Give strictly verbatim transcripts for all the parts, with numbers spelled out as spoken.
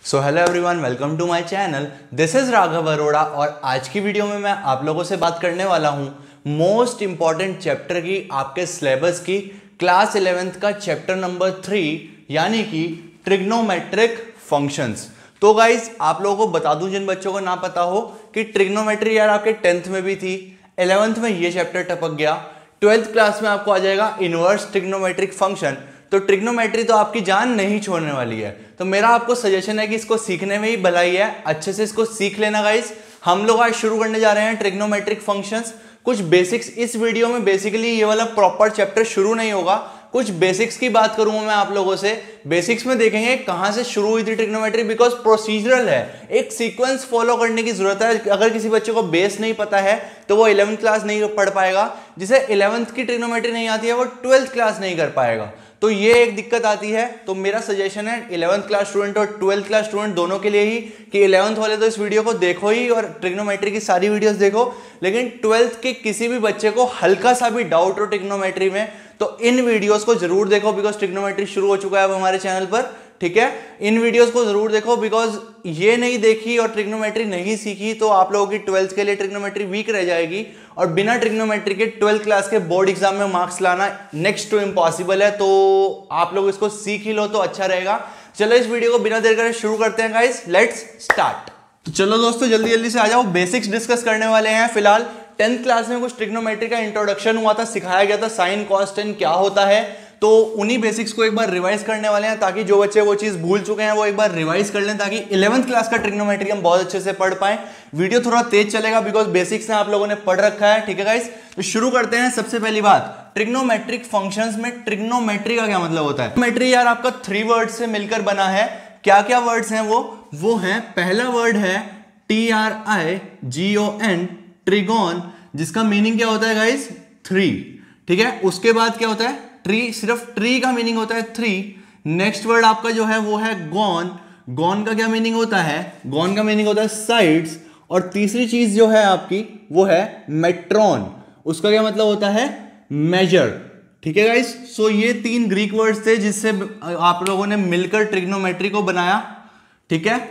So hello everyone, welcome to my channel. This is Raghav Arora और आज की वीडियो में मैं आप लोगों से बात करने वाला हूं मोस्ट इंपॉर्टेंट चैप्टर की, आपके सिलेबस की, क्लास इलेवेंथ का चैप्टर नंबर थ्री यानी कि ट्रिग्नोमेट्रिक फंक्शंस। तो गाइज आप लोगों को बता दूं जिन बच्चों को ना पता हो कि ट्रिग्नोमेट्री यार आपके टेंथ में भी थी, इलेवेंथ में ये चैप्टर टपक गया, ट्वेल्थ क्लास में आपको आ जाएगा इनवर्स ट्रिग्नोमेट्रिक फंक्शन। तो ट्रिग्नोमेट्री तो आपकी जान नहीं छोड़ने वाली है। तो मेरा आपको सजेशन है कि इसको सीखने में ही भलाई है, अच्छे से इसको सीख लेना गाइस। हम लोग आज शुरू करने जा रहे हैं ट्रिग्नोमेट्रिक फंक्शंस। कुछ बेसिक्स इस वीडियो में, बेसिकली ये वाला प्रॉपर चैप्टर शुरू नहीं होगा, कुछ बेसिक्स की बात करूंगा मैं आप लोगों से। बेसिक्स में देखेंगे कहां से शुरू हुई थी ट्रिग्नोमेट्री, बिकॉज प्रोसीजरल है, एक सीक्वेंस फॉलो करने की जरूरत है। अगर किसी बच्चे को बेस नहीं पता है तो वो इलेवेंथ क्लास नहीं पढ़ पाएगा, जिसे इलेवेंथ की ट्रिग्नोमेट्री नहीं आती है वो ट्वेल्थ क्लास नहीं कर पाएगा। तो ये एक दिक्कत आती है। तो मेरा सजेशन है इलेवेंथ क्लास स्टूडेंट और ट्वेल्थ क्लास स्टूडेंट दोनों के लिए ही कि इलेवेंथ वाले तो इस वीडियो को देखो ही और ट्रिग्नोमेट्री की सारी वीडियोस देखो, लेकिन ट्वेल्थ के किसी भी बच्चे को हल्का सा भी डाउट हो ट्रिग्नोमेट्री में तो इन वीडियोस को जरूर देखो, बिकॉज ट्रिग्नोमेट्री शुरू हो चुका है अब हमारे चैनल पर। ठीक है, इन वीडियोस को जरूर देखो, बिकॉज ये नहीं देखी और ट्रिग्नोमेट्री नहीं सीखी तो आप लोगों की ट्वेल्थ के लिए ट्रिग्नोमेट्री वीक रह जाएगी और बिना ट्रिग्नोमेट्री के ट्वेल्थ क्लास के बोर्ड एग्जाम में मार्क्स लाना नेक्स्ट टू इम्पॉसिबल है। तो आप लोग इसको सीख ही लो तो अच्छा रहेगा। चलो इस वीडियो को बिना देर करे शुरू करते हैं गाइस, लेट्स स्टार्ट। तो चलो दोस्तों जल्दी जल्दी से आ जाओ, बेसिक्स डिस्कस करने वाले हैं। फिलहाल टेंथ क्लास में कुछ ट्रिग्नोमेट्री का इंट्रोडक्शन हुआ था, सिखाया गया था साइन कॉस टेन क्या होता है, तो उन्हीं बेसिक्स को एक बार रिवाइज करने वाले हैं ताकि जो बच्चे वो चीज भूल चुके हैं वो एक बार रिवाइज कर लें, ताकि इलेवेंथ क्लास का ट्रिग्नोमेट्री हम बहुत अच्छे से पढ़ पाएं। वीडियो थोड़ा तेज चलेगा बिकॉज बेसिक्स आप लोगों ने पढ़ रखा है। ठीक है गाइस, तो शुरू करते हैं। सबसे पहली बात, ट्रिग्नोमेट्रिक फंक्शंस में ट्रिग्नोमेट्री का क्या मतलब होता है। ट्रिग्नोमेट्री यार आपका थ्री वर्ड से मिलकर बना है। क्या क्या वर्ड्स हैं वो वो है, पहला वर्ड है T R I G O N, trigon, जिसका मीनिंग क्या होता है गाइस, थ्री। ठीक है, उसके बाद क्या होता है, ट्री, सिर्फ ट्री का मीनिंग होता है थ्री। नेक्स्ट वर्ड आपका जो है वो है गॉन। गॉन का क्या मीनिंग होता है, गॉन का मीनिंग होता है साइड्स। और तीसरी चीज जो है आपकी वो है मेट्रॉन, उसका क्या मतलब होता है, मेजर। ठीक है गाइस, सो ये तीन ग्रीक वर्ड्स थे जिससे आप लोगों ने मिलकर ट्रिग्नोमेट्री को बनाया। ठीक है,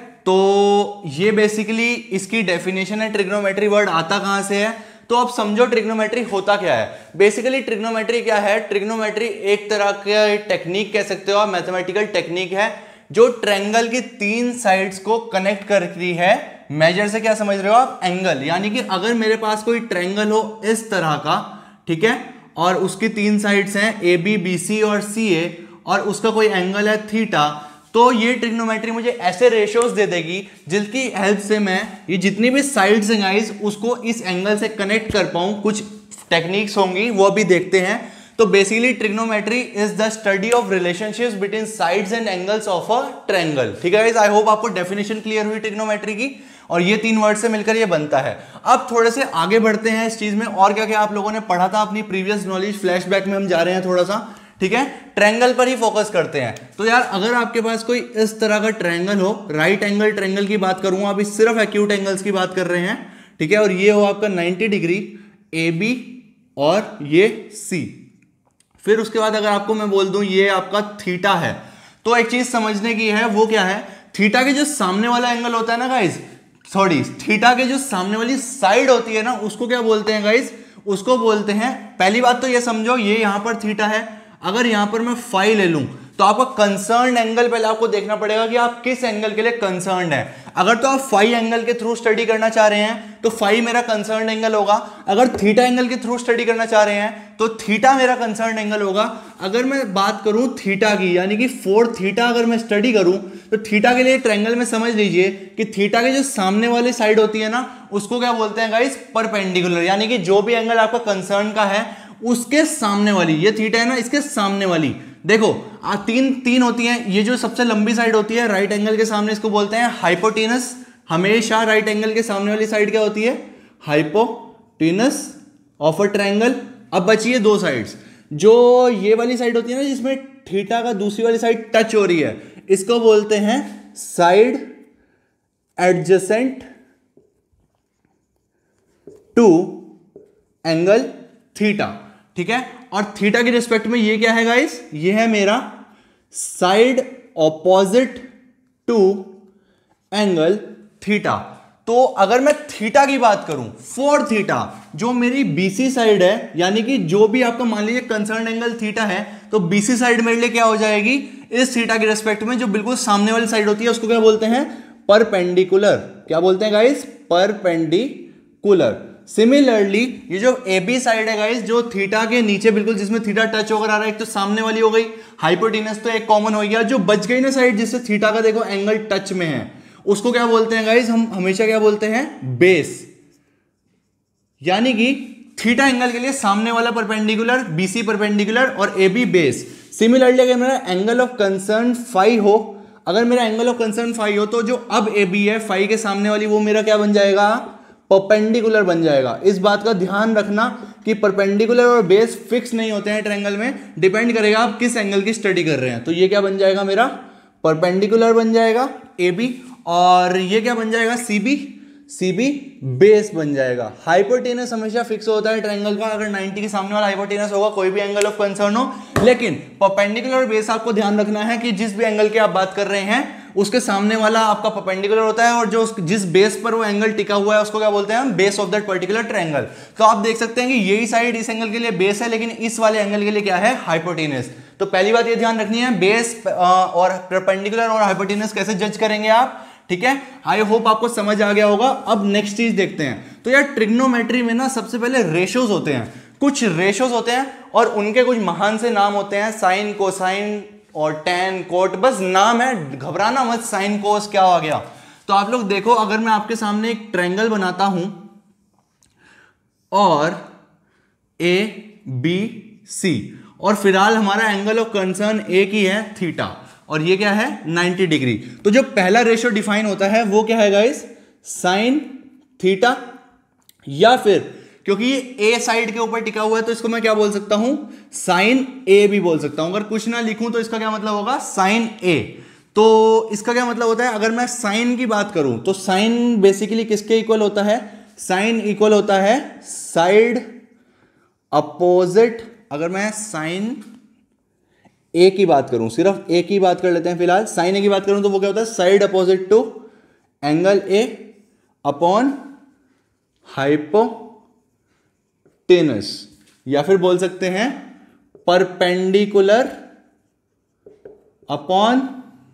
तो ये बेसिकली इसकी डेफिनेशन है। ट्रिग्नोमेट्री वर्ड आता कहां से है, तो आप समझो ट्रिग्नोमेट्री होता क्या है। बेसिकली ट्रिग्नोमेट्री क्या है, ट्रिग्नोमेट्री एक तरह का टेक्निक कह सकते हो आप, मैथमेटिकल टेक्निक है जो ट्रायंगल की तीन साइड्स को कनेक्ट करती है। मेजर से क्या समझ रहे हो आप, एंगल। यानी कि अगर मेरे पास कोई ट्रायंगल हो इस तरह का, ठीक है, और उसकी तीन साइड्स हैं ए बी बी सी और सी ए, और उसका कोई एंगल है थीटा, तो ये ट्रिग्नोमेट्री मुझे ऐसे रेशियोज दे देगी जिसकी हेल्प से मैं ये जितनी भी साइड्स हैं गाइस उसको इस एंगल से कनेक्ट कर पाऊं। कुछ टेक्निक्स होंगी वो भी देखते हैं। तो basically trigonometry is the study of relationships between sides and angles of a triangle. ठीक है गाइस, आई होप आपको डेफिनेशन क्लियर हुई ट्रिग्नोमेट्री की, और ये तीन वर्ड से मिलकर ये बनता है। अब थोड़े से आगे बढ़ते हैं इस चीज में, और क्या क्या आप लोगों ने पढ़ा था अपनी प्रीवियस नॉलेज फ्लैशबैक में हम जा रहे हैं थोड़ा सा। ठीक है, ट्रायंगल पर ही फोकस करते हैं। तो यार अगर आपके पास कोई इस तरह का ट्रायंगल हो, राइट एंगल ट्रायंगल की बात करूंगा अभी, सिर्फ एक्यूट एंगल्स की बात कर रहे हैं। ठीक है, और ये हो आपका नाइंटी डिग्री ए बी और ये सी। फिर उसके बाद अगर आपको मैं बोल दूं ये आपका थीटा है, तो एक चीज समझने की है, वो क्या है, थीटा के जो सामने वाला एंगल होता है ना गाइज, सॉरी थीटा के जो सामने वाली साइड होती है ना, उसको क्या बोलते हैं गाइज, उसको बोलते हैं, पहली बात तो ये समझो ये यहां पर थीटा है। अगर यहां पर मैं फाई ले लूं तो आपका कंसर्न एंगल पहले आपको देखना पड़ेगा कि आप किस एंगल के लिए कंसर्न है। अगर तो आप फाई एंगल के थ्रू स्टडी करना चाह रहे हैं तो फाई मेरा कंसर्न एंगल होगा। अगर थीटा एंगल के थ्रू स्टडी करना चाह रहे हैं तो थीटा मेरा कंसर्न एंगल होगा। अगर मैं बात करूं थीटा की, यानी कि फोर थीटा अगर मैं स्टडी करूं तो थीटा के लिए ट्रायंगल में समझ लीजिए कि थीटा के जो सामने वाली साइड होती है ना, उसको क्या बोलते हैं गाइस, परपेंडिकुलर। यानी कि जो भी एंगल आपका कंसर्न का है उसके सामने वाली, ये थीटा है ना, इसके सामने वाली, देखो आ, तीन तीन होती हैं। ये जो सबसे लंबी साइड होती है राइट एंगल के सामने, इसको बोलते हैं हाइपोटेनस। हमेशा राइट एंगल के सामने वाली साइड क्या होती है, हाइपोटेनस ऑफ अ ट्रायंगल। अब बची है दो साइड्स, जो ये वाली साइड होती है ना जिसमें थीटा का दूसरी वाली साइड टच हो रही है, इसको बोलते हैं side adjacent to angle theta. ठीक है, और थीटा के रिस्पेक्ट में ये क्या है गाइस, ये है मेरा side opposite to angle theta. तो अगर मैं थीटा की बात करूं, फॉर थीटा, जो मेरी बीसी साइड है, यानी कि जो भी आपका मान लीजिए कंसर्न एंगल थीटा है, तो बीसी साइड मेरे लिए क्या हो जाएगी, इस थीटा के रेस्पेक्ट में जो बिल्कुल सामने वाली साइड होती है उसको क्या बोलते हैं, परपेंडिकुलर। क्या बोलते हैं गाइस, परपेंडिकुलर। सिमिलरली ये जो ए बी साइड है गाइस, जो थीटा के नीचे बिल्कुल जिसमें थीटा टच होकर आ रहा है, एक तो सामने वाली हो गई, हाइपोटेनस तो एक कॉमन हो गया, जो बच गई ना साइड जिससे थीटा का देखो एंगल टच में है, उसको क्या बोलते हैं गाइस, हम हमेशा क्या बोलते हैं, बेस। यानी कि थीटा एंगल के लिए सामने वाला परपेंडिकुलर, बीसी परपेंडिकुलर और ए बी बेस। सिमिलरली अगर मेरा एंगल ऑफ कंसर्न फाइव हो, अगर मेरा एंगल ऑफ कंसर्न फाइव हो, तो जो अब ए बी है फाइव के सामने वाली, वो मेरा क्या बन जाएगा, परपेंडिकुलर बन जाएगा। इस बात का ध्यान रखना कि परपेंडिकुलर और बेस फिक्स नहीं होते हैं ट्रायंगल में, डिपेंड करेगा आप किस एंगल की स्टडी कर रहे हैं। तो ये क्या बन जाएगा, मेरा परपेंडिकुलर बन जाएगा ए बी, और ये क्या बन जाएगा, C B, C B base बन जाएगा। हाइपोटेनस हमेशा फिक्स होता है ट्रायंगल का, अगर नाइंटी के सामने वाला हाइपोटेनस होगा, कोई भी एंगल ऑफ कंसर्न हो। लेकिन परपेंडिकुलर और बेस आपको ध्यान रखना है कि जिस भी एंगल की आप बात कर रहे हैं उसके सामने वाला आपका परपेंडिकुलर होता है, और जो जिस बेस पर वो एंगल टिका हुआ है उसको क्या बोलते हैं, base of that particular triangle. तो आप देख सकते हैं कि यही साइड इस एंगल के लिए बेस है, लेकिन इस वाले एंगल के लिए क्या है, हाइपोटेनस। तो पहली बात ये ध्यान रखनी है, बेस और परपेंडिकुलर और हाइपोटेनस कैसे जज करेंगे आप, ठीक है। आई होप आपको समझ आ गया होगा। अब नेक्स्ट चीज देखते हैं। तो यार ट्रिग्नोमेट्री में ना सबसे पहले रेशियोज होते हैं, कुछ रेशियोज होते हैं और उनके कुछ महान से नाम होते हैं, साइन, कोसाइन और टैन, कोट, बस नाम है, घबराना मत, साइन कोस क्या हो गया। तो आप लोग देखो, अगर मैं आपके सामने एक ट्रायंगल बनाता हूं और ए बी सी, और फिलहाल हमारा एंगल ऑफ कंसर्न एक ही है थीटा, और ये क्या है, नाइंटी डिग्री। तो जो पहला रेशियो डिफाइन होता है वो क्या है गाइस, साइन थीटा, या फिर क्योंकि ये ए साइड के ऊपर टिका हुआ है तो इसको मैं क्या बोल सकता हूं, साइन ए भी बोल सकता हूं। अगर कुछ ना लिखूं तो इसका क्या मतलब होगा, साइन ए। तो इसका क्या मतलब होता है, अगर मैं साइन की बात करूं तो साइन बेसिकली किसके इक्वल होता है, साइन इक्वल होता है साइड अपोजिट। अगर मैं साइन ए की बात करूं, सिर्फ ए की बात कर लेते हैं फिलहाल, साइन ए की बात करूं तो वो क्या होता है, side opposite to angle A upon hypotenuse, या फिर बोल सकते हैं परपेंडिकुलर अपॉन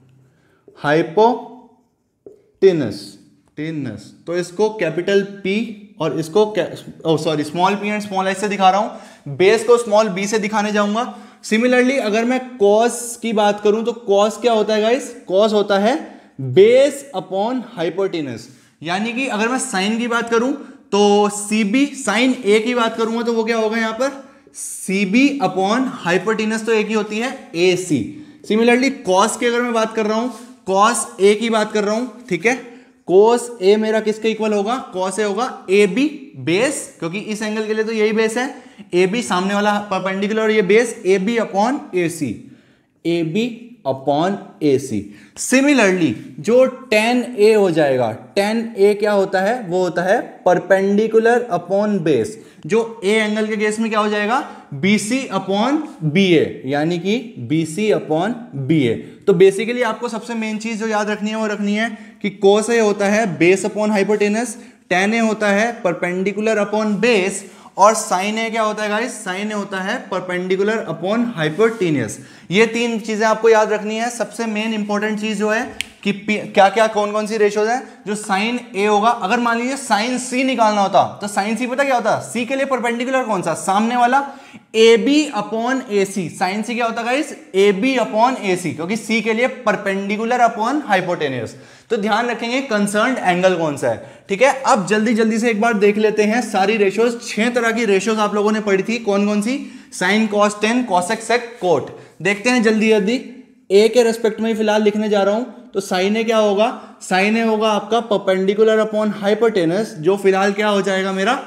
हाइपोटेनस, टेनस। तो इसको कैपिटल पी और इसको sorry small P and small H से दिखा रहा हूं, बेस को स्मॉल बी से दिखाने जाऊंगा। सिमिलरली अगर मैं कॉस की बात करूं तो कॉस क्या होता है गाइस, कॉस होता है बेस अपॉन हाइपोटेनस। यानी कि अगर मैं साइन की बात करूं तो सी बी, साइन ए की बात करूंगा तो वो क्या होगा यहां पर, सी बी अपॉन हाइपोटेनस तो एक ही होती है, ए सी। सिमिलरली कॉस की अगर मैं बात कर रहा हूं, कॉस ए की बात कर रहा हूं, ठीक है, कोस ए मेरा किसके इक्वल होगा, कॉस ए होगा ए बी बेस, क्योंकि इस एंगल के लिए तो यही बेस है, ए बी सामने वाला परपेंडिकुलर और ये base, A B upon A C, A B upon A C. Similarly जो टेन ए हो जाएगा, टेन ए क्या होता है, वो होता है परपेंडिकुलर अपॉन बेस। जो ए एंगल के केस में क्या हो जाएगा, B C upon B A, यानी कि B C upon B A. तो बेसिकली आपको सबसे मेन चीज जो याद रखनी है वो रखनी है कि कोस ए होता है base upon hypotenuse, tan A होता है परपेंडिकुलर अपॉन बेस, और साइन ए क्या होता है गाइस, साइन ए होता है परपेंडिकुलर अपॉन हाइपोटेनस। ये तीन चीजें आपको याद रखनी है। सबसे मेन इंपॉर्टेंट चीज जो है कि क्या क्या कौन कौन सी रेशियोज हैं, जो साइन ए होगा, अगर मान लीजिए साइन सी निकालना होता तो साइन सी पता क्या होता, सी के लिए परपेंडिकुलर कौन सा, सामने वाला, A B upon A C. Sine C क्या होता guys, A B upon A C, क्योंकि सी के लिए परपेंडिकुलर अपॉन हाइपोटेनस। तो ध्यान रखेंगे कंसर्न्ड एंगल कौन सा है, ठीक है। अब जल्दी जल्दी से एक बार देख लेते हैं सारी रेशियोज। छह तरह की रेशियोज आप लोगों ने पढ़ी थी, कौन कौन सी, sine, cos, tan, cosec, sec, cot. देखते हैं जल्दी जल्दी, ए के रेस्पेक्ट में फिलहाल लिखने जा रहा हूं। तो साइन ए क्या होगा, साइन ए होगा आपका परपेंडिकुलर अपॉन हाइपोटेनस, जो फिलहाल क्या हो जाएगा मेरा,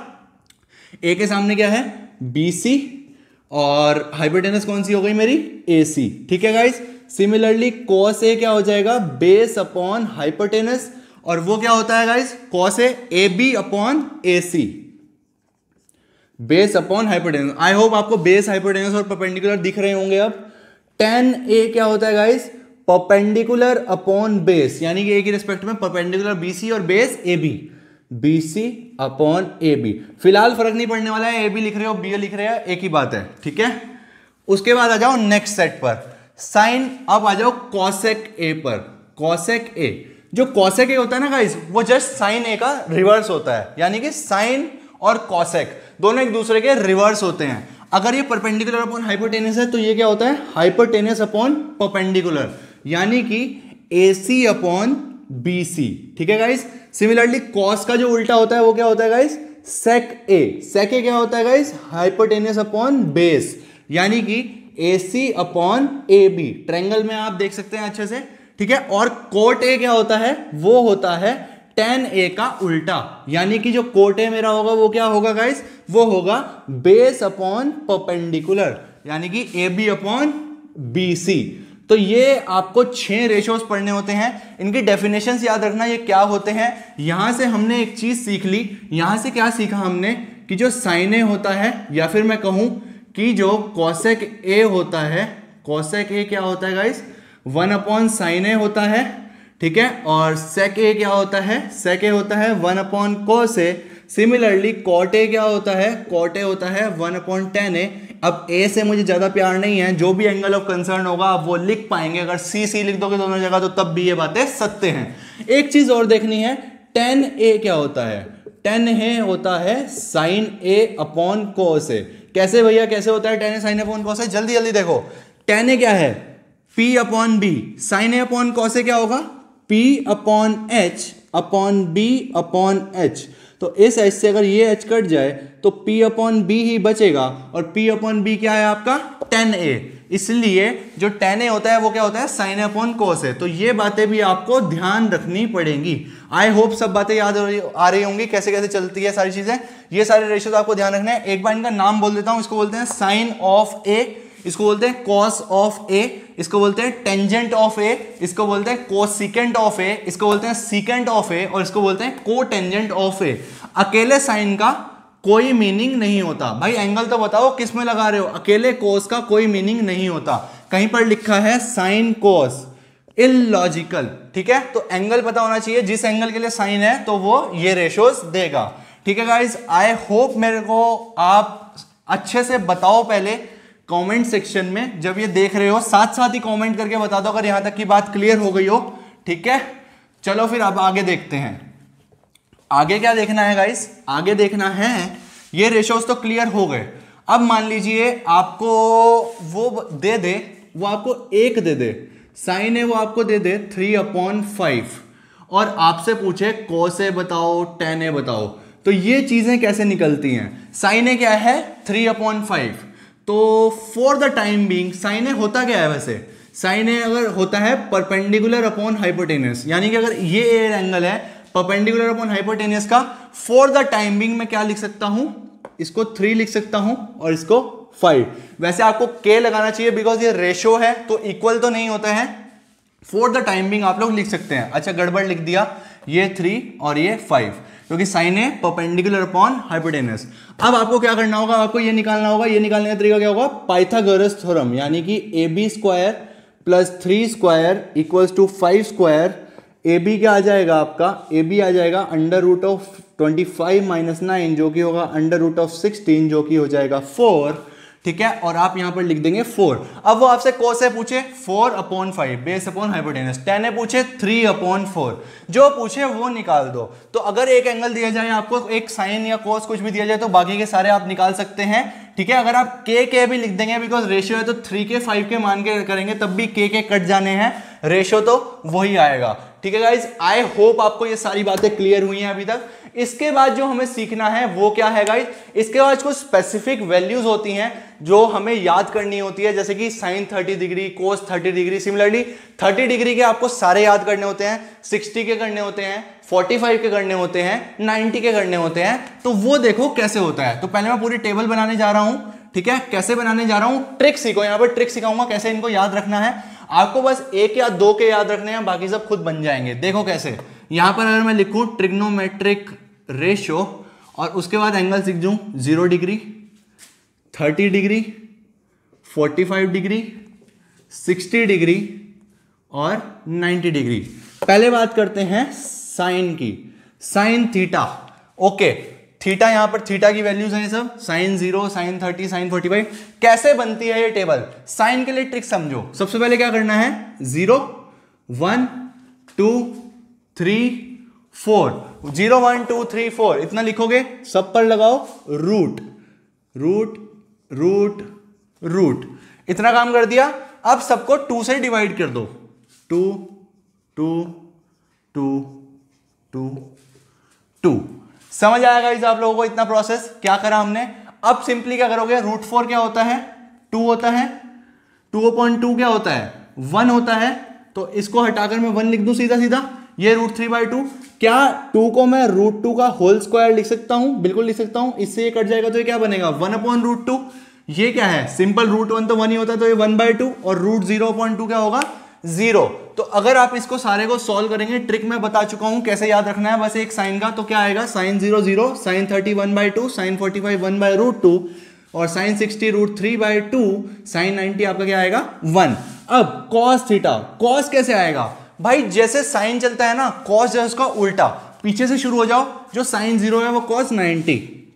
ए के सामने क्या है, बी सी, और हाइपोटेनस कौन सी हो गई मेरी, ए सी, ठीक है गाइस। सिमिलरली कॉस ए क्या हो जाएगा, बेस अपॉन हाइपोटेनस, और वो क्या होता है guys, cos A, A B upon A C, base upon hypotenuse. I hope आपको बेस, हाइपोटेनस और परपेंडिकुलर दिख रहे होंगे अब। टेन ए क्या होता है गाइस, परपेंडिकुलर अपॉन बेस, यानी कि ए की रिस्पेक्ट में परपेंडिकुलर बीसी और base A B, BC upon A B. फिलहाल फर्क नहीं पड़ने वाला है, ए बी लिख रहे हो बी लिख रहे हो एक ही बात है, ठीक है। उसके बाद आ जाओ नेक्स्ट सेट पर, साइन, अब आ जाओ कॉसेक ए पर। कॉसेक ए, जो कॉसेक ए होता है ना गाइस, वो जस्ट साइन ए का रिवर्स होता है, यानी कि साइन और कॉसेक दोनों एक दूसरे के रिवर्स होते हैं। अगर ये परपेंडिकुलर अपॉन हाइपोटेनस है तो ये क्या होता है, हाइपोटेनस अपॉन परपेंडिकुलर, यानी कि एसी अपॉन बीसी, ठीक है गाइस। सिमिलरली कॉस का जो उल्टा होता है वो क्या होता है गाइस, सेक ए। सेक ए क्या होता है गाइस, हाइपोटेनस अपॉन बेस, यानी कि AC upon A B. Triangle में आप देख सकते हैं अच्छे से, ठीक है। और कोट ए क्या होता है, वो होता है टेन ए का उल्टा, यानी कि जो कोट ए मेरा होगा वो क्या होगा गाइस, वो होगा बेस अपॉन परपेंडिकुलर, यानी कि A B upon B C. तो ये आपको छह रेशोस पढ़ने होते हैं, इनकी डेफिनेशंस याद रखना ये क्या होते हैं। यहां से हमने एक चीज सीख ली, यहां से क्या सीखा हमने कि जो साइन ए होता है, या फिर मैं कहूं कि जो कॉसेक ए होता है, कॉसेक ए क्या होता है guys, one upon sine A होता है, ठीक है। और सेक ए क्या होता है, सेक ए होता है one upon cos A. Similarly cot A क्या होता है, कॉट ए होता है वन अपॉन टेन ए। अब ए से मुझे ज्यादा प्यार नहीं है, जो भी एंगल ऑफ कंसर्न होगा आप वो लिख पाएंगे, अगर सी सी लिख दोगे दोनों जगह तो तब भी ये बातें सत्य हैं। एक चीज और देखनी है, टेन ए क्या होता है, टेन ए होता है साइन ए अपॉन कोस ए। कैसे भैया कैसे होता है tan A sine A upon cos A, जल्दी जल्दी देखो। टेन ए क्या है, P upon B, sine A upon cos A क्या होगा, P upon H upon B upon H. तो इस एच से अगर ये एच कट जाए तो P अपॉन बी ही बचेगा, और P अपॉन बी क्या है आपका टेन ए। इसलिए जो टेन ए होता है वो क्या होता है, साइन ए अपॉन कोस ए। तो ये बातें भी आपको ध्यान रखनी पड़ेंगी। आई होप सब बातें याद आ रही होंगी, कैसे कैसे चलती है सारी चीजें। ये सारे रेशियोज आपको ध्यान रखना है। एक बार इनका नाम बोल देता हूं, इसको बोलते हैं साइन ऑफ ए, इसको बोलते हैं कॉस ऑफ ए, इसको बोलते हैं टेंजेंट ऑफ ए, इसको बोलते हैं कोसिकेंट ऑफ ए, इसको बोलते हैं सीकेंट ऑफ ए, और इसको बोलते हैं कोटेंजेंट ऑफ ए। अकेले साइन का कोई मीनिंग नहीं होता। भाई एंगल तो बताओ किस में लगा रहे हो, अकेले कोस का कोई मीनिंग नहीं होता। कहीं पर लिखा है साइन कोस, इलॉजिकल, ठीक है। तो एंगल पता होना चाहिए, जिस एंगल के लिए साइन है तो वो ये रेशोस देगा, ठीक है गाइस। आई होप मेरे को आप अच्छे से बताओ पहले कमेंट सेक्शन में, जब ये देख रहे हो साथ साथ ही कमेंट करके बता दो अगर यहां तक की बात क्लियर हो गई हो, ठीक है। चलो फिर अब आगे देखते हैं। आगे क्या देखना है गाइस, आगे देखना है, ये रेशोस तो क्लियर हो गए। अब मान लीजिए आपको वो दे दे, वो आपको एक दे दे, साइन है वो आपको दे दे थ्री अपॉन फाइव, और आपसे पूछे कोस ए बताओ टेन ए बताओ, तो ये चीजें कैसे निकलती हैं। साइन ए क्या है थ्री अपॉन फाइव, तो for the time being sine A होता क्या है वैसे, साइन ए अगर होता है परपेंडिकुलर अपॉन हाइपोटेनस, यानी कि अगर ये एंगल है परपेंडिकुलर अपॉन हाइपोटेनस का, फॉर द टाइम बीइंग मैं क्या लिख सकता हूं, इसको थ्री लिख सकता हूं और इसको फाइव। वैसे आपको के लगाना चाहिए बिकॉज ये रेशो है तो इक्वल तो नहीं होता है। फॉर द टाइम बीइंग आप लोग लिख सकते हैं। अच्छा गड़बड़ लिख दिया, ये थ्री और ये फाइव, क्योंकि साइन है परपेंडिकुलर अपॉन हाइपोटेनस। अब आपको क्या करना होगा, आपको ये निकालना होगा, ये निकालने का तरीका क्या होगा, पाइथागोरस थ्योरम, यानी कि A B square plus three square equals to five square. A B क्या आ जाएगा आपका, ए बी आ जाएगा under root of twenty five minus nine, जो कि होगा अंडर रूट ऑफ सिक्सटीन, जो कि हो जाएगा फोर, ठीक है। और आप यहां पर लिख देंगे फोर। अब वो आपसे कोस ए पूछे four upon five base upon hypotenuse, tan A पूछे थ्री अपॉन फोर, जो पूछे वो निकाल दो। तो अगर एक एंगल दिया जाए आपको, एक साइन या कोस कुछ भी दिया जाए, तो बाकी के सारे आप निकाल सकते हैं, ठीक है। अगर आप के के भी लिख देंगे बिकॉज रेशियो है, तो थ्री के फाइव के मान के करेंगे तब भी के के कट जाने हैं, रेशियो तो वही आएगा, ठीक है गाइज। आई होप आपको ये सारी बातें क्लियर हुई हैं अभी तक। इसके बाद जो हमें सीखना है वो क्या है गाइज, इसके बाद कुछ स्पेसिफिक वैल्यूज होती हैं जो हमें याद करनी होती है, जैसे कि sine thirty degree, cos thirty degree. Similarly thirty degree के आपको सारे याद करने होते हैं, सिक्सटी के करने होते हैं, फोर्टी फाइव के करने होते हैं, नाइंटी के करने होते हैं। तो वो देखो कैसे होता है। तो पहले मैं पूरी टेबल बनाने जा रहा हूं, ठीक है। कैसे बनाने जा रहा हूं, ट्रिक सीखो, यहां पर ट्रिक सिखाऊंगा कैसे इनको याद रखना है। आपको बस एक या दो के याद रखने हैं, बाकी सब खुद बन जाएंगे। देखो कैसे, यहां पर अगर मैं लिखूं ट्रिग्नोमेट्रिक रेशियो और उसके बाद एंगल सीख दूं zero degree, thirty degree, forty five degree, sixty degree, और नाइन्टी डिग्री। पहले बात करते हैं साइन की, साइन थीटा। ओके, थीटा यहां पर थीटा की वैल्यूज हैं सब, sine zero, sine thirty, sine forty five. कैसे बनती है ये टेबल? साइन के लिए ट्रिक समझो। सबसे पहले क्या करना है, zero one two three four, zero one two three four इतना लिखोगे, सब पर लगाओ रूट रूट रूट रूट, इतना काम कर दिया। अब सबको टू से डिवाइड कर दो, two two two two two. समझ आएगा इस आप लोगों को इतना प्रोसेस क्या करा हमने। अब सिंपली क्या करोगे, रूट फोर क्या होता है, टू होता है, टू अपॉइंट टू क्या होता है, वन होता है, तो इसको हटाकर मैं वन लिख दूं सीधा सीधा, ये रूट थ्री बाई टू। क्या टू को मैं रूट टू का होल स्क्वायर लिख सकता हूं? बिल्कुल लिख सकता हूं। इससे ये कट जाएगा तो ये क्या बनेगा, वन अपॉन रूट टू। ये क्या है, सिंपल रूट वन तो वन ही होता है, तो ये वन बाई टू, और रूट जीरो अपॉइंट टू क्या होगा, जीरो। तो अगर आप इसको सारे को सॉल्व करेंगे, ट्रिक मैं बता चुका हूं कैसे याद रखना है बस एक साइन का, तो क्या आएगा, sine zero zero, sine thirty one by two, sine forty five one by root two, और sine sixty root three by two, sine ninety आपका क्या आएगा, वन। अब कॉस थीटा, कॉस कैसे आएगा भाई, जैसे साइन चलता है ना, कॉस जो है उसका उल्टा, पीछे से शुरू हो जाओ, जो साइन जीरो है वो कॉस नाइनटी,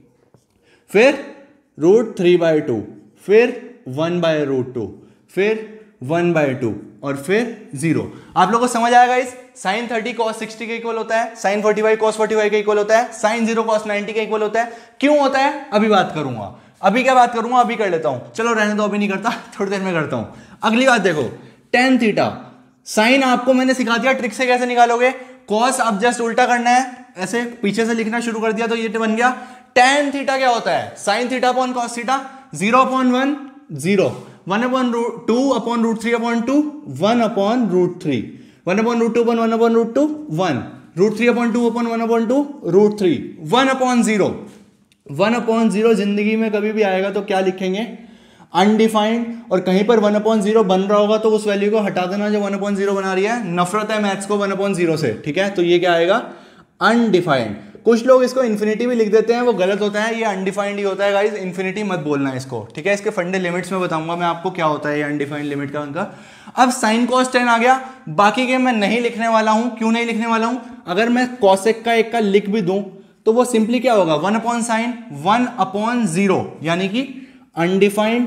फिर रूट थ्री बाई टू, फिर वन बाय रूट टू, फिर वन बाय टू, और फिर जीरो। आप लोगों को समझ आएगा इस, साइन थर्टी कॉस सिक्सटी के इक्वल होता है, sine forty five cos forty five के इक्वल होता है, साइन जीरो कॉस नाइनटी के इक्वल होता है। क्यों होता है अभी बात करूंगा, अभी क्या बात करूंगा, अभी कर लेता हूं, चलो रहने दो, अभी नहीं करता, थोड़ी देर में करता हूं। अगली बात देखो, टेन थीटा, साइन आपको मैंने सिखा दिया ट्रिक से कैसे निकालोगे, कॉस आप जस्ट उल्टा करना है, ऐसे पीछे से लिखना शुरू कर दिया तो ये बन गया। टेन थीटा क्या होता है, sine theta upon cos theta, zero upon one zero, one upon root two upon root three upon two, one upon root three, one upon root two upon one upon root two, one, root three upon two upon one upon two, root three, one upon zero. One upon zero जिंदगी में कभी भी आएगा तो क्या लिखेंगे, undefined, और कहीं पर वन अपॉन जीरो बन रहा होगा तो उस वैल्यू को हटा देना जो वन अपॉन जीरो बना रही है। नफरत है मैथ्स को वन अपॉन जीरो से, ठीक है, तो ये क्या आएगा, अनडिफाइंड। कुछ लोग इसको इन्फिनिटी भी लिख देते हैं, वो गलत होता है, ये अनडिफाइंड ही होता है गाइस, इन्फिनिटी मत बोलना है इसको, ठीक है। इसके फंडे लिमिट्स में बताऊंगा मैं आपको क्या होता है ये अनडिफाइंड लिमिट का उनका। अब साइन कॉस टेन आ गया, बाकी के मैं नहीं लिखने वाला हूं। क्यों नहीं लिखने वाला हूं, अगर मैं कॉसेक का एक का लिख भी दूं तो वो सिंपली क्या होगा, one upon sine, one upon zero, यानी कि undefined,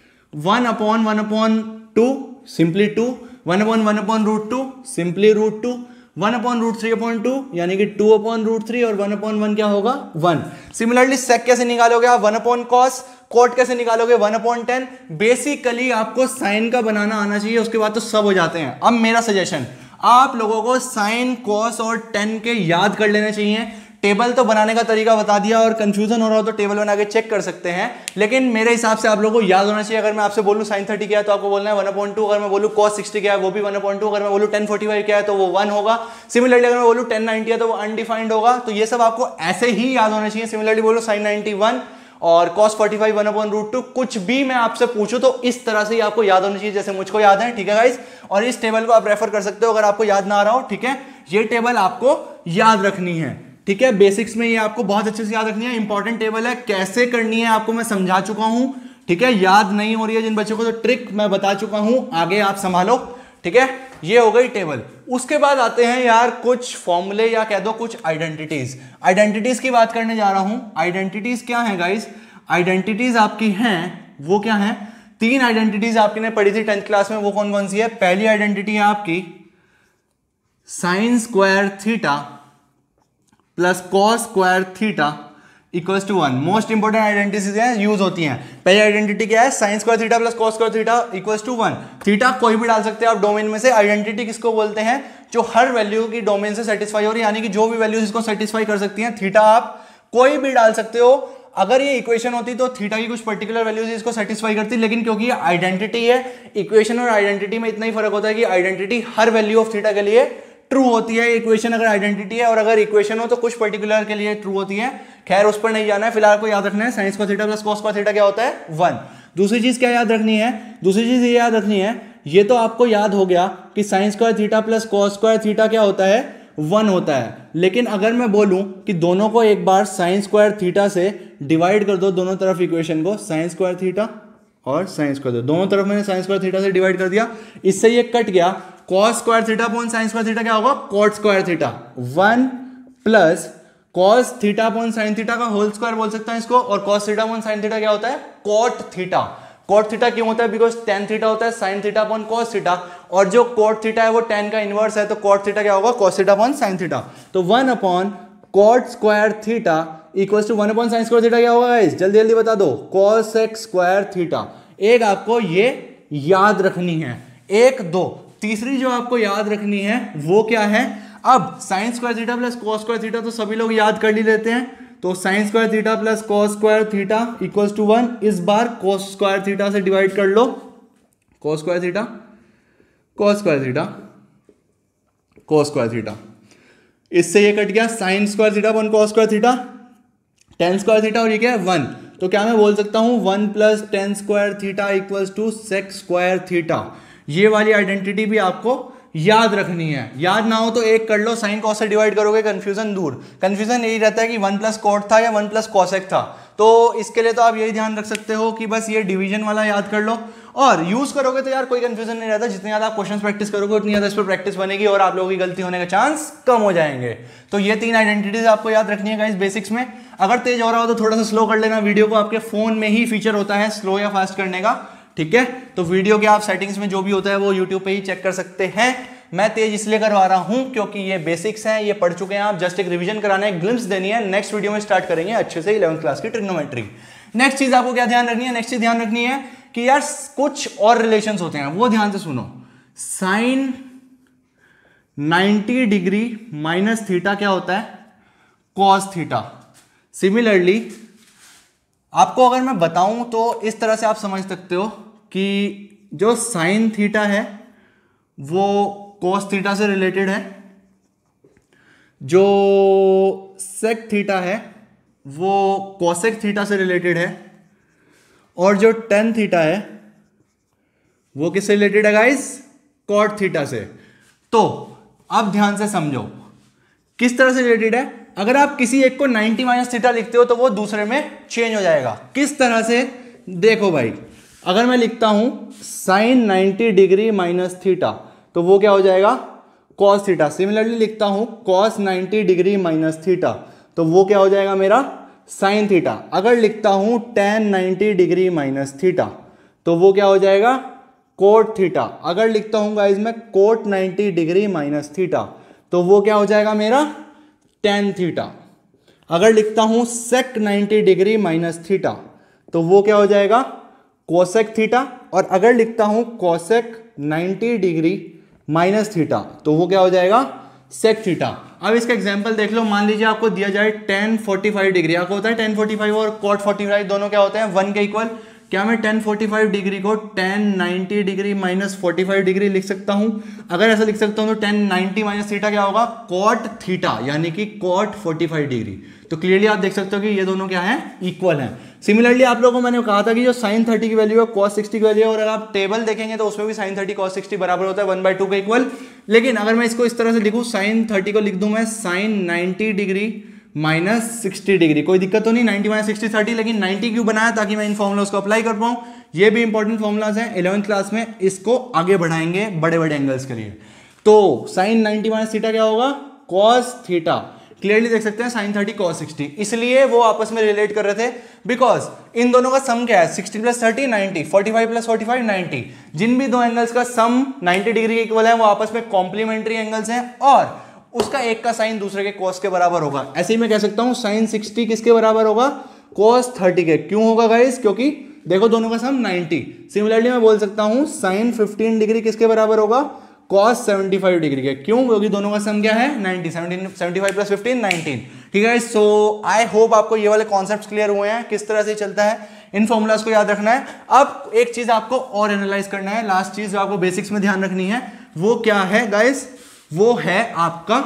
one upon one upon two, simply two, one upon one upon root two, simply root two, one upon root three upon two, यानी कि टू अपॉन रूट थ्री, और one upon one क्या होगा, one. Similarly सेक कैसे निकालोगे आप, one upon cos, cot कैसे निकालोगे, वन अपॉन टेन। बेसिकली आपको साइन का बनाना आना चाहिए, उसके बाद तो सब हो जाते हैं। अब मेरा सजेशन, आप लोगों को साइन कॉस और टेन के याद कर लेने चाहिए। टेबल तो बनाने का तरीका बता दिया, और कंफ्यूजन हो रहा हो तो टेबल बना के चेक कर सकते हैं, लेकिन मेरे हिसाब से आप लोगों को याद होना चाहिए। अगर मैं आपसे बोलूं साइन थर्टी क्या है तो आपको बोलना है वन अपॉइंट टू, अगर मैं बोलूं कॉस सिक्सटी क्या है वो भी वन अपॉइंट टू, अगर मैं बोलूं टेन फोर्टी फाइव क्या है तो वो वन होगा। सिमिलरली अगर मैं बोलूं टेन नाइनटी है तो वो अनडिफाइंड होगा। तो ये सब आपको ऐसे ही याद होना चाहिए। सिमिलरली बोलो साइन नाइनटी वन और cos forty five one upon root two, कुछ भी मैं आपसे पूछूं तो इस तरह से ही आपको याद होनी चाहिए जैसे मुझको याद है, ठीक है गाइस। और इस टेबल को आप रेफर कर सकते हो अगर आपको याद ना आ रहा हो, ठीक है। ये टेबल आपको याद रखनी है, ठीक है। बेसिक्स में ये आपको बहुत अच्छे से याद रखनी है, इंपॉर्टेंट टेबल है। कैसे करनी है आपको मैं समझा चुका हूं, ठीक है। याद नहीं हो रही है जिन बच्चों को तो ट्रिक मैं बता चुका हूं, आगे आप संभालो, ठीक है। ये हो गई टेबल। उसके बाद आते हैं यार कुछ फॉर्मूले या कह दो कुछ आइडेंटिटीज। आइडेंटिटीज की बात करने जा रहा हूं। आइडेंटिटीज क्या है गाइस, आइडेंटिटीज आपकी हैं वो क्या है, तीन आइडेंटिटीज आपकी ने पढ़ी थी टेंथ क्लास में, वो कौन कौन सी है। पहली आइडेंटिटी है आपकी sine square theta plus cos square theta equals to one. Most important identities हैं, यूज होती हैं। पहली आइडेंटिटी क्या है, sine square theta plus cos square theta equals to one. Theta कोई भी डाल सकते हैं आप डोमेन में से। आइडेंटिटी किसको बोलते हैं, जो हर वैल्यू की डोमेन से सेटिस्फाई हो रही है, यानी कि जो भी वैल्यूज इसको सेटिस्फाई कर सकती हैं। थीटा आप कोई भी डाल सकते हो। अगर ये इक्वेशन होती तो थीटा की कुछ पर्टिकुलर वैल्यूज इसको सेटिस्फाई करती, लेकिन क्योंकि ये आइडेंटिटी है, इक्वेशन और आइडेंटिटी में इतना ही फर्क होता है कि आइडेंटिटी हर वैल्यू ऑफ थीटा के लिए ट्रू होती है। इक्वेशन अगर आइडेंटिटी है और अगर इक्वेशन हो तो कुछ पर्टिकुलर के लिए ट्रू होती है। खैर उस पर नहीं जाना है, फिलहाल को याद रखना है sine square theta plus cos square theta क्या होता है, वन। दूसरी चीज क्या याद रखनी है, दूसरी चीज ये याद रखनी है, ये तो आपको याद हो गया कि sine square theta plus cos square theta क्या होता है, वन होता है। लेकिन अगर मैं बोलूं कि दोनों को एक बार साइन स्क्वायर थीटा से डिवाइड कर दो, दोनों तरफ इक्वेशन को, साइन स्क्वायर थीटा और साइन स्क्वायर, दोनों तरफ मैंने साइन स्क्वायर थीटा से डिवाइड कर दिया, इससे ये कट गया। Cos square theta upon sine square theta क्या होगा, cot square theta. One plus cos theta upon sine theta का होल स्क्वायर बोल सकता है इसको, और cos theta upon sine theta क्या होता है, कॉट थीटा। कॉट थीटा क्यों होता है, बिकॉज टेन थीटा होता है sine theta upon cos theta, और जो कॉट थीटा है वो टेन का इनवर्स है, तो कॉट थीटा क्या होगा, cos theta upon sine theta. तो one upon cot square theta equal to one upon sine square theta क्या होगा गाइस, जल्दी जल्दी बता दो, कॉस एक्स स्क्वायर थीटा। एक आपको ये याद रखनी है, एक दो। तीसरी जो आपको याद रखनी है वो क्या है, अब sine square theta plus cos square theta तो सभी लोग याद कर ही लेते हैं, तो sine square theta plus cos square theta equals to one. इस बार कॉस स्क्वायर थीटा से डिवाइड कर लो, cos square theta cos square theta cos square theta, इससे ये कट गया sine square theta upon cos square theta, tan square theta, और ये क्या है वन। तो क्या मैं बोल सकता हूं one plus tan square theta equals to sec square theta. ये वाली आइडेंटिटी भी आपको याद रखनी है। याद ना हो तो एक कर लो, साइन कॉस से डिवाइड करोगे कंफ्यूजन दूर। कंफ्यूजन यही रहता है कि वन प्लस कॉट था या वन प्लस कॉसेक था, तो इसके लिए तो आप यही ध्यान रख सकते हो कि बस ये डिवीजन वाला याद कर लो, और यूज करोगे तो यार कोई कंफ्यूजन नहीं रहता। जितनी ज्यादा आप क्वेश्चन प्रैक्टिस करोगे उतनी ज्यादा इस पर प्रैक्टिस बनेगी और आप लोगों की गलती होने का चांस कम हो जाएंगे। तो ये तीन आइडेंटिटीज आपको याद रखनी है गाइस बेसिक्स में। अगर तेज हो रहा हो तो थोड़ा सा स्लो कर लेना वीडियो को, आपके फोन में ही फीचर होता है स्लो या फास्ट करने का, ठीक है। तो वीडियो के आप सेटिंग्स में जो भी होता है वो यूट्यूब पे ही चेक कर सकते हैं। मैं तेज इसलिए करवा रहा हूं क्योंकि ये बेसिक्स हैं, ये पढ़ चुके हैं आप, जस्ट एक रिवीजन कराना है, ग्लिम्स देनी है। नेक्स्ट वीडियो में स्टार्ट करेंगे अच्छे से इलेवंथ क्लास की ट्रिग्नोमेट्री। नेक्स्ट चीज आपको क्या ध्यान रखनी है, नेक्स्ट चीज ध्यान रखनी है कि यार कुछ और रिलेशंस होते हैं, वो ध्यान से सुनो। Sine ninety degree minus theta क्या होता है, कॉस थीटा। सिमिलरली आपको अगर मैं बताऊं तो इस तरह से आप समझ सकते हो कि जो साइन थीटा है वो कॉस थीटा से रिलेटेड है, जो सेक थीटा है वो कॉसेक थीटा से रिलेटेड है, और जो टेन थीटा है वो किससे रिलेटेड है गाइस, कॉट थीटा से। तो अब ध्यान से समझो किस तरह से रिलेटेड है। अगर आप किसी एक को नाइंटी माइनस थीटा लिखते हो तो वो दूसरे में चेंज हो जाएगा। किस तरह से, देखो भाई, अगर मैं लिखता हूं sine ninety degree minus theta तो वो क्या हो जाएगा, कॉस थीटा। सिमिलरली लिखता हूं cos ninety degree minus theta तो वो क्या हो जाएगा मेरा, साइन थीटा। अगर लिखता हूं tan ninety degree minus theta तो वो क्या हो जाएगा, कोट थीटा। अगर लिखता हूं गाइस मैं cot ninety degree minus theta तो वो क्या हो जाएगा मेरा, टेन थीटा। अगर लिखता हूं sec ninety degree minus theta तो वो क्या हो जाएगा, कोसेक थीटा। और अगर लिखता हूं cosec ninety degree minus theta तो वो क्या हो जाएगा, सेक थीटा। अब इसका एग्जांपल देख लो, मान लीजिए आपको दिया जाए टेन फोर्टी फाइव डिग्री, आपको होता है टेन फोर्टी फाइव और कॉट फोर्टी फाइव दोनों क्या होते हैं, वन के इक्वल। क्या मैं टेन फोर्टी फाइव डिग्री को tan ninety degree minus forty five degree लिख सकता हूं? अगर ऐसा लिख सकता हूं तो टेन नाइंटी माइनस थीटा क्या होगा, कॉट थीटा, यानी कि कॉट फोर्टी फाइव डिग्री। तो क्लियरली आप देख सकते हो कि ये दोनों क्या है, इक्वल हैं। सिमिलरली आप लोगों को मैंने कहा था कि जो साइन थर्टी की वैल्यू है कॉस सिक्सटी की वैल्यू है, और अगर आप टेबल देखेंगे तो उसमें भी साइन थर्टी कॉस सिक्सटी बराबर होता है वन बाई टू के इक्वल। लेकिन अगर मैं इसको इस तरह से लिखूं, साइन थर्टी को लिख दूं मैं sine ninety degree minus sixty degree, कोई दिक्कत तो नहीं, नाइंटी माइनस सिक्सटी थर्टी, लेकिन नाइंटी क्यों बनाया, ताकि मैं इन फॉर्मुलाज को अप्लाई कर पाऊं। ये भी इंपॉर्टेंट फॉर्मुलाज हैं, इलेवंथ क्लास में इसको आगे बढ़ाएंगे बड़े बड़े एंगल्स के लिए। तो साइन नाइंटी माइनस थीटा क्या होगा, कॉस थीटा। क्लियरली देख सकते हैं साइन थर्टी कॉस सिक्सटी, इसलिए वो आपस में रिलेट कर रहे थे, बिकॉज इन दोनों का सम क्या है, sixty plus thirty ninety, forty five plus forty five ninety. जिन भी दो एंगल्स का सम नाइंटी डिग्री के इक्वल है वो आपस में कॉम्प्लीमेंट्री एंगल्स हैं, और उसका एक का साइन दूसरे के कॉस के बराबर होगा। ऐसे ही मैं कह सकता हूं साइन सिक्सटी किसके बराबर होगा, कॉस थर्टी के। क्यों होगा गाइस, क्योंकि देखो दोनों का सम नाइंटी। सिमिलरली मैं बोल सकता हूं साइन फिफ्टीन डिग्री किसके बराबर होगा, कॉस सेवेंटी फाइव डिग्री के। क्यों, क्योंकि दोनों का सम क्या है, ninety, seventy five plus fifteen nineteen. ठीक है, सो आई होप आपको ये वाले कॉन्सेप्ट्स क्लियर हुए हैं, किस तरह से चलता है, इन फॉर्मुलाज को याद रखना है। अब एक चीज आपको और एनालाइज करना है, लास्ट चीज जो आपको बेसिक्स में ध्यान रखनी है वो क्या है गाइस, वो है आपका,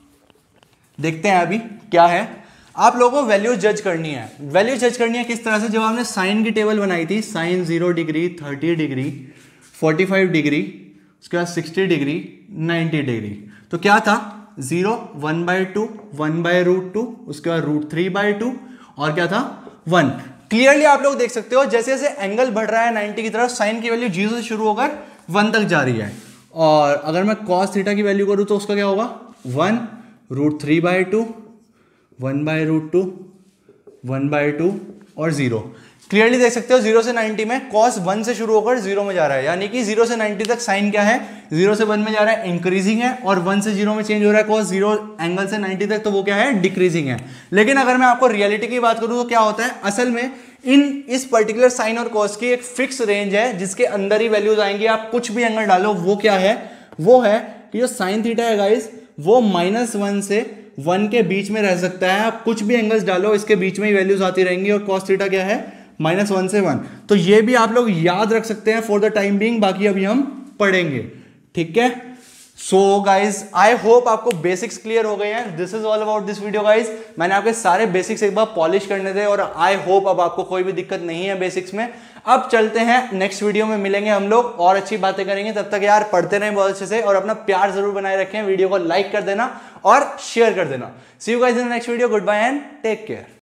देखते हैं अभी क्या है। आप लोगों को वैल्यू जज करनी है। वैल्यू जज करनी है किस तरह से, जब आपने साइन की टेबल बनाई थी, sine zero degree, thirty degree, forty five degree, उसके बाद सिक्सटी डिग्री, नाइंटी डिग्री, तो क्या था, zero, one by two, one by root two, उसके बाद रूट थ्री बाई टू, और क्या था, वन। क्लियरली आप लोग देख सकते हो जैसे जैसे एंगल बढ़ रहा है नाइंटी की तरफ, साइन की वैल्यू जीरो से शुरू होकर वन तक जा रही है। और अगर मैं कॉस थीटा की वैल्यू करूँ तो उसका क्या होगा, one root three by two, one by root two, one by two और जीरो। क्लियरली देख सकते हो जीरो से नाइंटी में कॉस वन से शुरू होकर जीरो में जा रहा है, यानी कि जीरो से नाइंटी तक साइन क्या है, जीरो से वन में जा रहा है, इंक्रीजिंग है, और वन से जीरो में चेंज हो रहा है कॉस, जीरो एंगल से नाइंटी तक तो वो क्या है, डिक्रीजिंग है। लेकिन अगर मैं आपको रियलिटी की बात करूं तो क्या होता है, असल में इन इस पर्टिकुलर साइन और कॉस की एक फिक्स रेंज है जिसके अंदर ही वैल्यूज आएंगी, आप कुछ भी एंगल डालो। वो क्या है, वो है कि जो साइन थीटा है गाइस वो माइनस वन से वन के बीच में रह सकता है, आप कुछ भी एंगल्स डालो इसके बीच में ही वैल्यूज आती रहेंगी, और कॉस थीटा क्या है, माइनस वन से वन। तो ये भी आप लोग याद रख सकते हैं फॉर द टाइम बीइंग, बाकी अभी हम पढ़ेंगे, ठीक है। सो गाइज आई होप आपको बेसिक्स क्लियर हो गए हैं। This is all about this video guys. मैंने आपके सारे बेसिक्स एक बार पॉलिश करने थे और आई होप अब आपको कोई भी दिक्कत नहीं है बेसिक्स में। अब चलते हैं नेक्स्ट वीडियो में, मिलेंगे हम लोग और अच्छी बातें करेंगे। तब तक यार पढ़ते रहें बहुत अच्छे से और अपना प्यार जरूर बनाए रखें। वीडियो को लाइक कर देना और शेयर कर देना। See you guys in next video. Goodbye and take care.